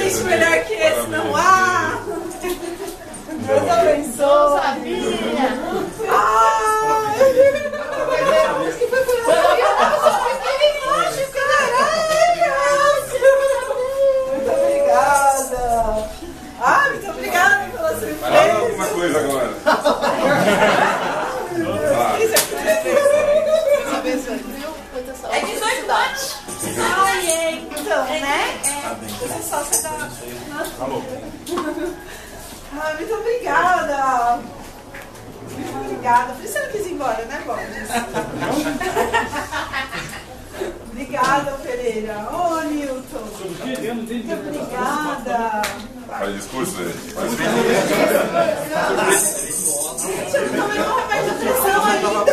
presente melhor que esse não há. Deus abençoe. Muito obrigada. Muito obrigada pela surpresa. Fala alguma coisa agora. É 18 anos. Então, né? É só você dar. Muito obrigada. Muito obrigada. Por isso você não quis ir embora, né, Borges? Obrigada, Pereira. Ô, Nilton. Muito obrigada. Faz discurso aí. Gente, eu tomei uma remédio de pressão ainda.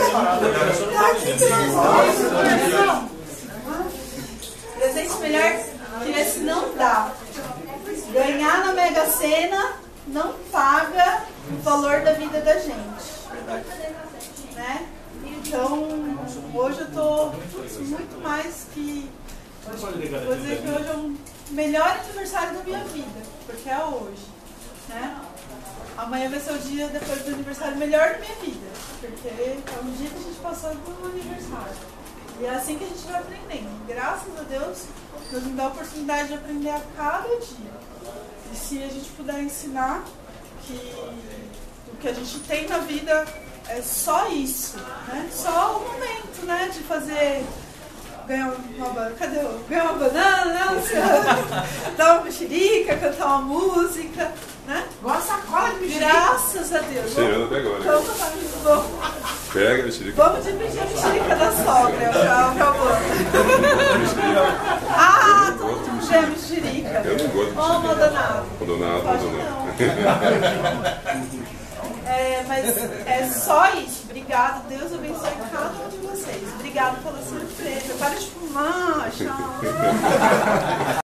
Presente melhor que esse não dá. Ganhar na Mega Sena não paga o valor da vida da gente. Né? Então, hoje eu estou muito mais que... Vou dizer que hoje é o melhor aniversário da minha vida, porque é hoje. Né? Amanhã vai ser o dia depois do aniversário melhor da minha vida, porque é o dia que a gente passou por um aniversário. E é assim que a gente vai aprendendo. Graças a Deus, Deus me dá a oportunidade de aprender a cada dia. E se a gente puder ensinar que o que a gente tem na vida é só isso, né? Só o momento, né? De fazer... Ganhar uma banana, ganhar uma banana, né, Luciana? Dar uma mexerica, cantar uma música, né? Igual a sacola de mexerica. Graças a Deus. Cheirando até agora. Então, tá muito bom. Pega a mexerica. Vamos dividir a mexerica da sogra pra boa. Todo mundo ganha mexerica. Eu não gosto de mexerica. Ô, Maldonado. Maldonado. Mas é só isso. Obrigado. Deus abençoe cada um de vocês. Obrigado pela surpresa. Para de fumar, tchau.